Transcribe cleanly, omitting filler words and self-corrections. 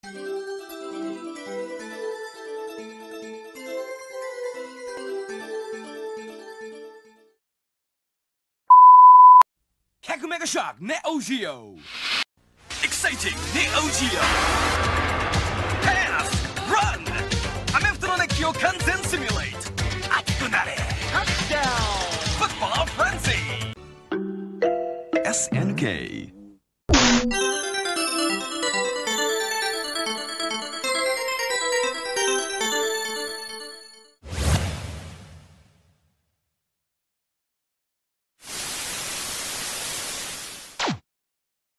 100メガショックネオジオ Exciting Neo Geo Pass Run アメフトの熱気を完全シミュレート